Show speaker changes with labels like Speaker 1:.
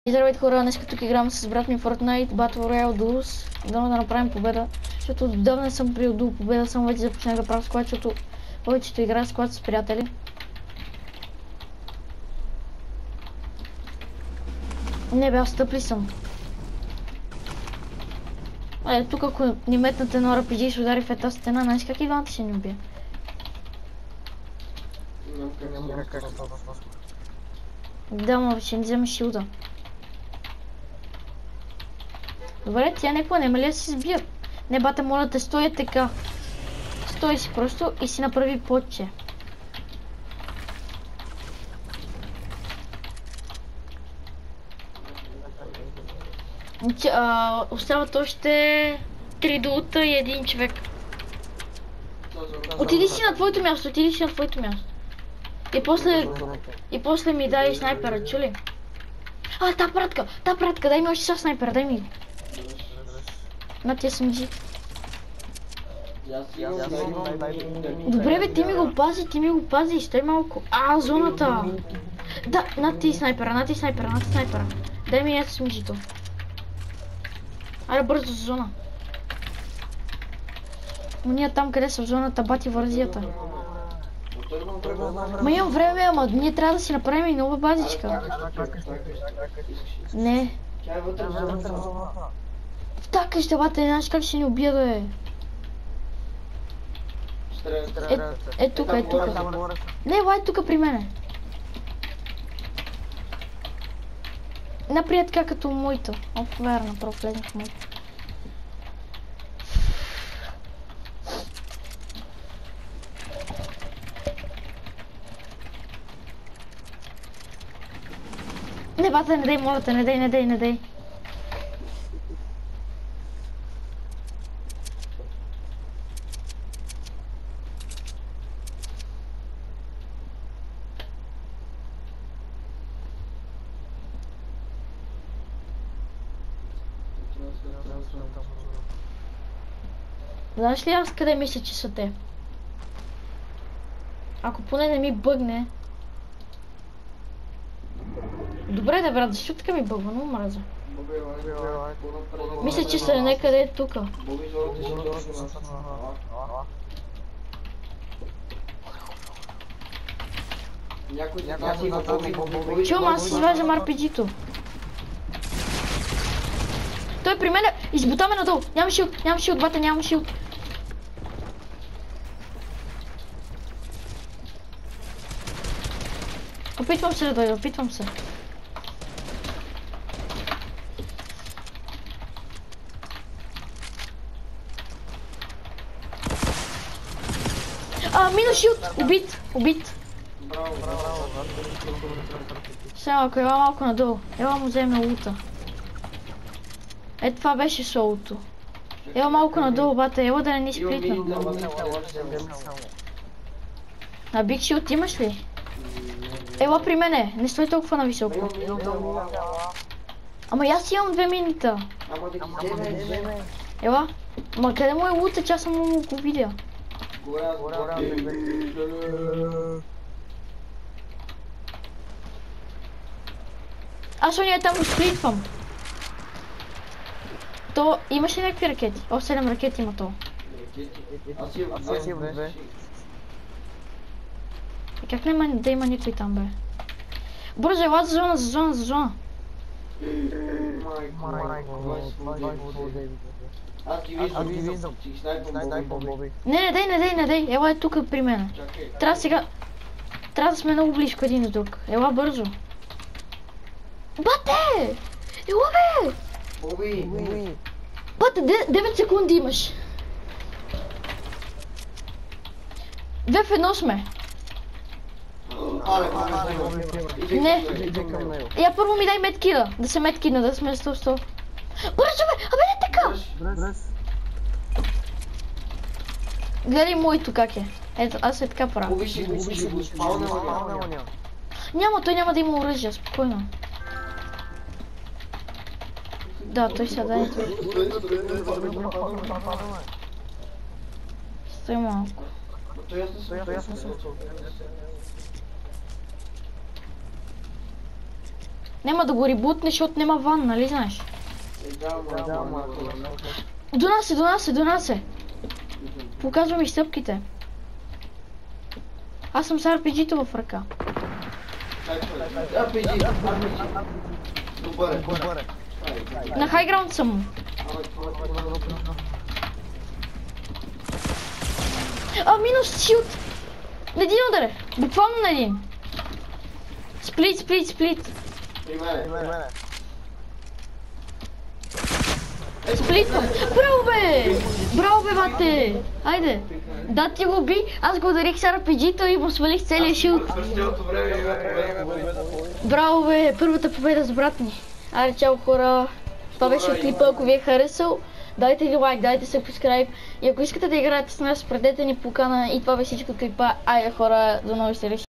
Speaker 1: Здравейте хора, днес тук играм с брат ми Fortnite Battle Royale Duos. Дано да направим победа, защото отдавна не съм приел до победа, само вече започнах да правя склад, защото повечето игра склад с приятели. Не бе, аз стъпли съм. Тук ако ни метнат едно RPG и ще удари в една стена, знаеш как и двамата ще ни убие? Да, ма ще ни вземе шилда. Добре, тя някаква няма ли да си сбият? Не, бата, моля да стоя така. Стой си просто и си направи подче. Остават още 3 долута и 1 човек. Отиди си на твоето място, отиди си на твоето място. И после ми дай снайпера, чули? Та пратка, дай ми още са снайпера, дай ми. На тия SMG. Добре бе, ти ми го пази, стой малко. Зоната. Да, на ти снайпера. Дай ми SMG-то. Айде бързо за зона. Ние там къде са в зоната, бати вързията. Ма имам време, ама ние трябва да си направим и нова базичка. Не. Така ще бате, знаеш как ще ни убия, бе. Е тук. Не, лай тук при мене. Напред така като моята. Верно, право влезнах в моята. Не, бата, не дай, моля те, не дай. Знаеш ли аз къде мисля, че са те? Ако поне не ми бъгне. Добре да, брат, защо така ми бъгва, но мраза. Мисля, че са някъде тука. Чум, аз изваждам RPG-то. Той при мен избутаме надолу. Няма шилд, бата, няма шилд. Опитвам се да дойда, опитвам се. Минус шилд, убит.
Speaker 2: Браво.
Speaker 1: Сега, ако ела малко надолу, ела му вземе лута. Това беше солото. Ела малко надолу, бата, ела да не ни сплитна. А Big Shield имаш ли? Ела при мене, не стой толкова нависоко. Ама аз имам 2 минута. Ела? Ма къде му е лута, че аз съм му го видя? Аз ония там го сплитвам. То имаш ли някакви ракети? 7 ракети има то.
Speaker 2: Аз имам 2.
Speaker 1: Как няма да има никой там, бе? Бързо, ела за зона.
Speaker 2: Аз ги виждам.
Speaker 1: Не дай, ела е тук при мен. Трябва да сме много близко един до друг. Ела бързо. Бате! Ела бе! Бате, 9 секунди имаш. 2 в 1 сме. Не. Я първо ми дай медкида. Да се медкидна, да сме 100-100. Бързо бе! Абе не така! Гледай моето как е. Ето, аз така правя. Няма, той няма да има оръжие, спокойно. Да, той сега дай. Стой малко. Няма да го ребутнеш, защото няма ван, нали знаеш? До нас е. Показвам и стъпките. Аз съм с RPG-то в ръка.
Speaker 2: Добре.
Speaker 1: На хайграунд съм. Минус шилд. На един удар. Буквално на един. Сплит.
Speaker 2: При мене.
Speaker 1: Сплитвам. Браво бе, бате. Айде. Да, ти го би. Аз го ударих с RPG-то и му свалих целия шилд. Браво бе, първата победа с брат ми. Айде, чао хора. Това беше клипа, ако ви е харесал. Дайте ли лайк, дайте subscribe. И ако искате да играете с нас, предете ни покана. И това беше всичко клипа. Айде хора, до нови срещи.